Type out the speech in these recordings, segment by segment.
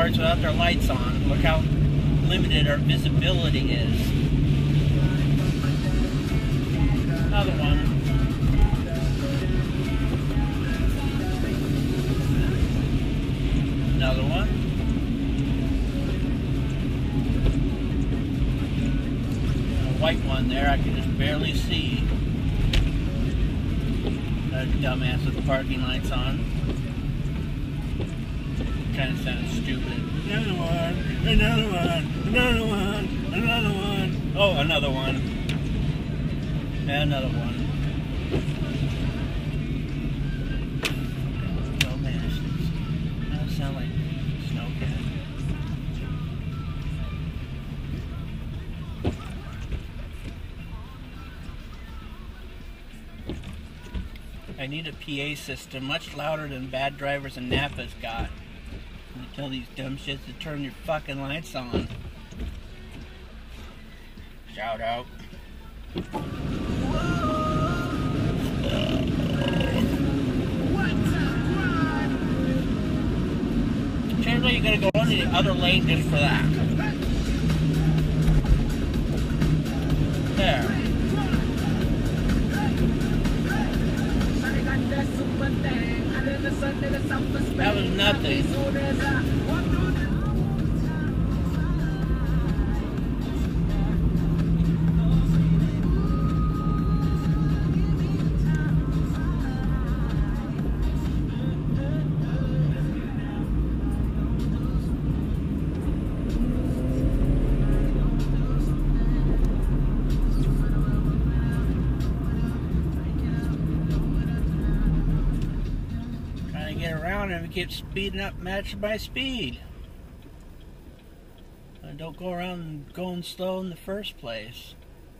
cars without their lights on. Look how limited our visibility is. Another one. Another one. A white one there, I can just barely see. A dumbass with the parking lights on. Kind of sounds stupid. Another one, another one, another one, another one. Oh, another one. And another one. Dumbass. That sound like snowcat. I need a PA system much louder than bad drivers and Napa's got. You tell these dumb shits to turn your fucking lights on. Shout out. Apparently you gotta go on the other lane just for that. There. That was nothing. Get around and keep speeding up, match my speed. I don't go around going slow in the first place.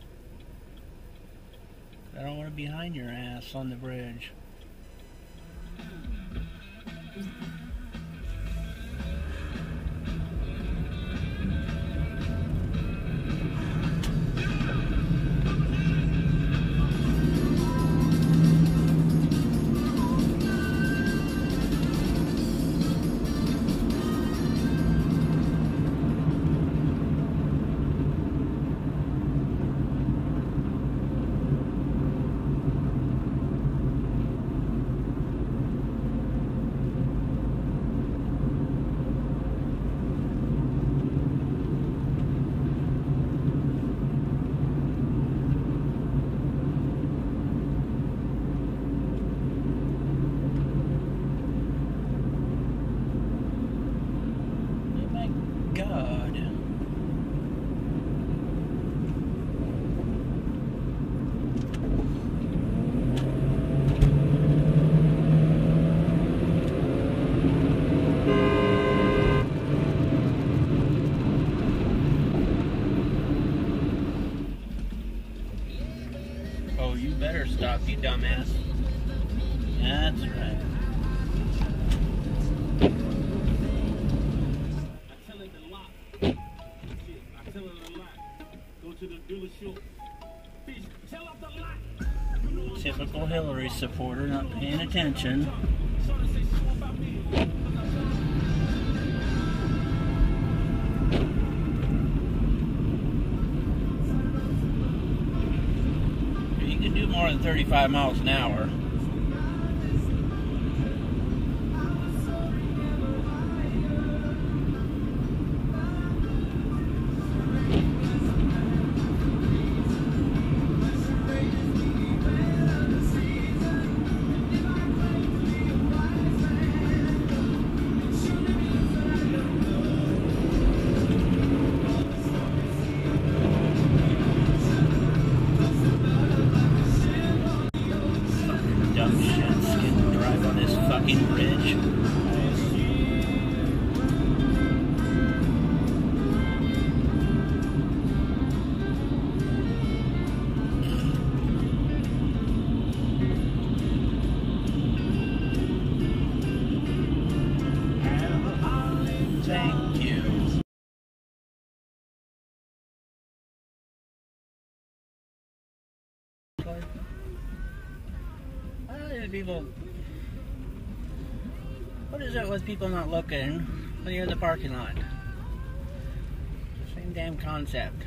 I don't want to be behind your ass on the bridge. Oh, you better stop, you dumbass. That's right. I tell it a lot. Shit, I tell it a lot. Go to the dealership. Bitch, tell up the lot. Typical Hillary supporter, not paying attention. You can do more than 35 miles an hour. Bridge. Thank you. People. What is it with people not looking? when you're in the parking lot. Same damn concept.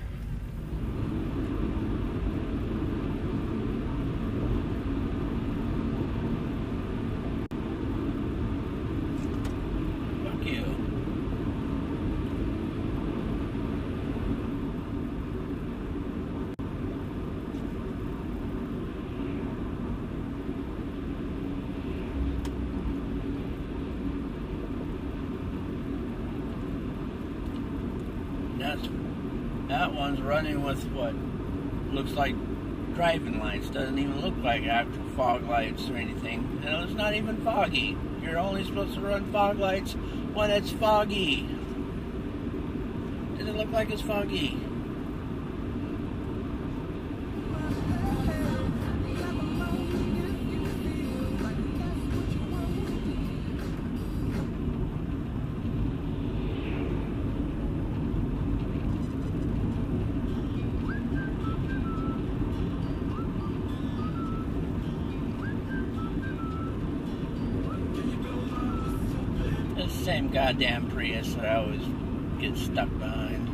Fuck you. That one's running with what looks like driving lights. Doesn't even look like actual fog lights or anything. You know, it's not even foggy. You're only supposed to run fog lights when it's foggy. Doesn't look like it's foggy. Same goddamn Prius that I always get stuck behind.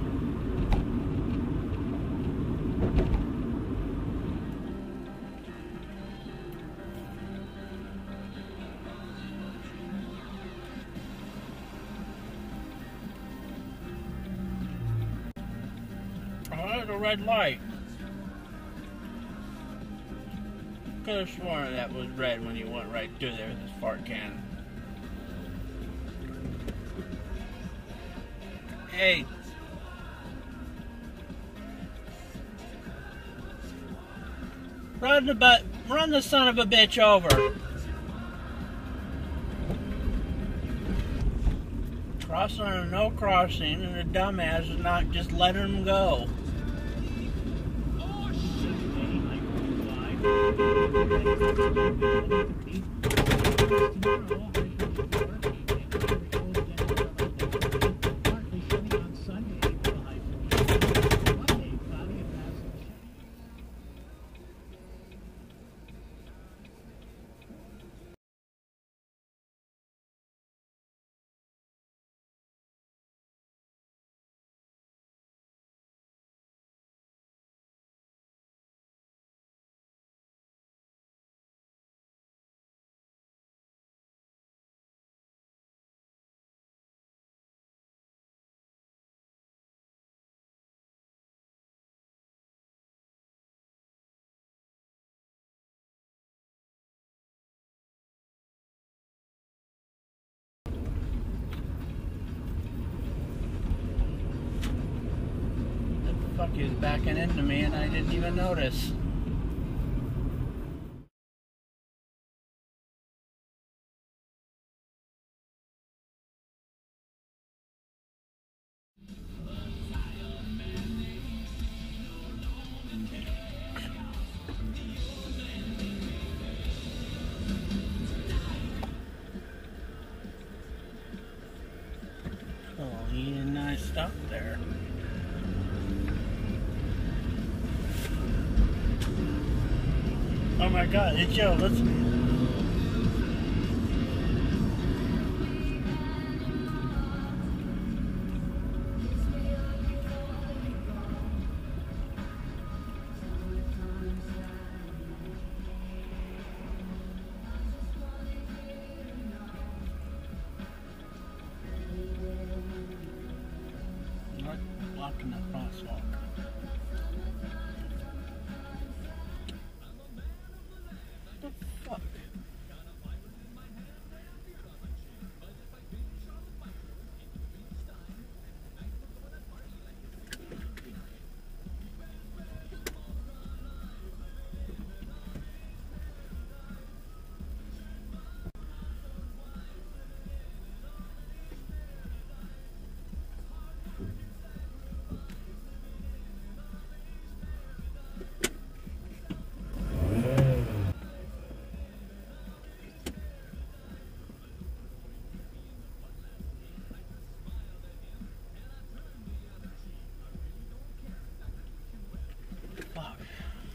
Oh, there's a red light. Could have sworn that was red when you went right through there with this fart can. Hey. Run the son of a bitch over. Crossing on a no crossing, and the dumbass is not just letting him go. Fuck, he was backing into me and I didn't even notice. Oh, he didn't nice stop there. Oh my God, hey Joe, listen. Not blocking that crosswalk.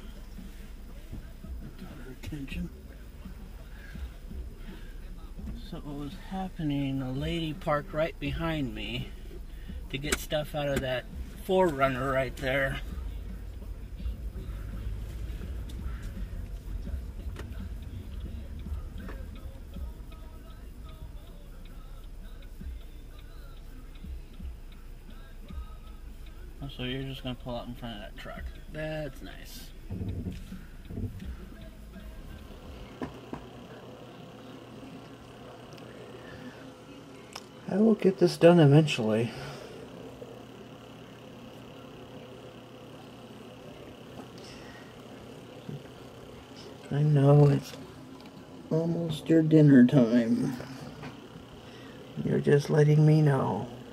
Attention. So what was happening, a lady parked right behind me to get stuff out of that 4Runner right there. So you're just going to pull out in front of that truck. That's nice. I will get this done eventually. I know it's almost your dinner time. You're just letting me know.